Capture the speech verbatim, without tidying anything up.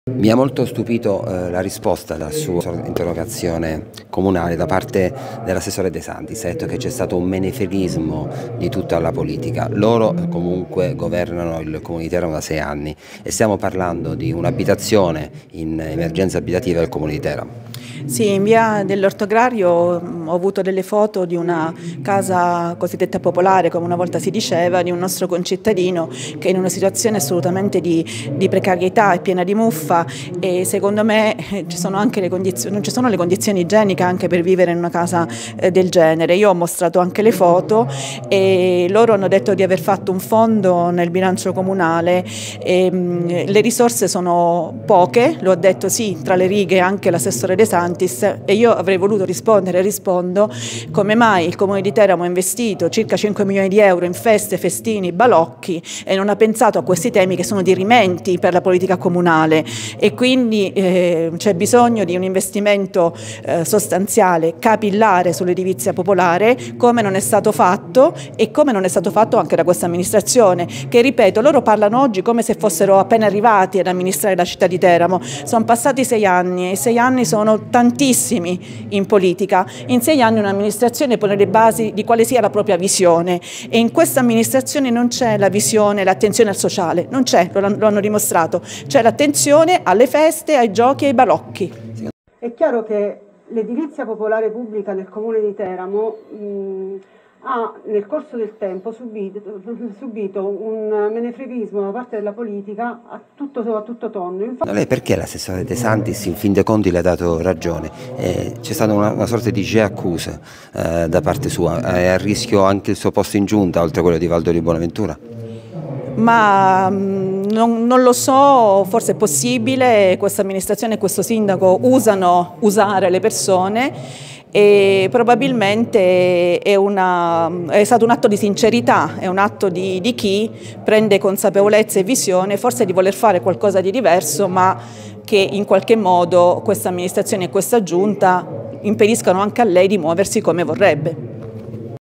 Mi ha molto stupito eh, la risposta alla sua interrogazione comunale da parte dell'assessore De Santis. Ha detto che c'è stato un menefreghismo di tutta la politica. Loro eh, comunque governano il Comune di Teramo da sei anni e stiamo parlando di un'abitazione in emergenza abitativa del Comune di Teramo. Sì, in via dell'Ortogrario ho avuto delle foto di una casa cosiddetta popolare, come una volta si diceva, di un nostro concittadino che è in una situazione assolutamente di, di precarietà e piena di muffa, e secondo me ci sono anche le condizioni, non ci sono le condizioni igieniche anche per vivere in una casa eh, del genere. Io ho mostrato anche le foto e loro hanno detto di aver fatto un fondo nel bilancio comunale e mh, le risorse sono poche, lo ha detto sì tra le righe anche l'assessore De Santis. E io avrei voluto rispondere e rispondo come mai il Comune di Teramo ha investito circa cinque milioni di euro in feste, festini, balocchi e non ha pensato a questi temi che sono dirimenti per la politica comunale, e quindi eh, c'è bisogno di un investimento eh, sostanziale, capillare sull'edilizia popolare, come non è stato fatto e come non è stato fatto anche da questa amministrazione, che ripeto, loro parlano oggi come se fossero appena arrivati ad amministrare la città di Teramo. Sono passati sei anni e sei anni sono tantissimi in politica. In sei anni un'amministrazione pone le basi di quale sia la propria visione, e in questa amministrazione non c'è la visione, l'attenzione al sociale, non c'è, lo, lo hanno dimostrato, c'è l'attenzione alle feste, ai giochi e ai balocchi. È chiaro che l'edilizia popolare pubblica del Comune di Teramo mh, ha nel corso del tempo subito, subito un menefreghismo da parte della politica a tutto, a tutto tondo. Infatti... Lei perché l'assessore De Santis in fin dei conti le ha dato ragione? Eh, c'è stata una, una sorta di accusa eh, da parte sua, è a rischio anche il suo posto in giunta oltre a quello di Valdo di Bonaventura? Ma non, non lo so, forse è possibile, questa amministrazione e questo sindaco usano usare le persone, e probabilmente è, una, è stato un atto di sincerità, è un atto di, di chi prende consapevolezza e visione forse di voler fare qualcosa di diverso, ma che in qualche modo questa amministrazione e questa giunta impediscano anche a lei di muoversi come vorrebbe.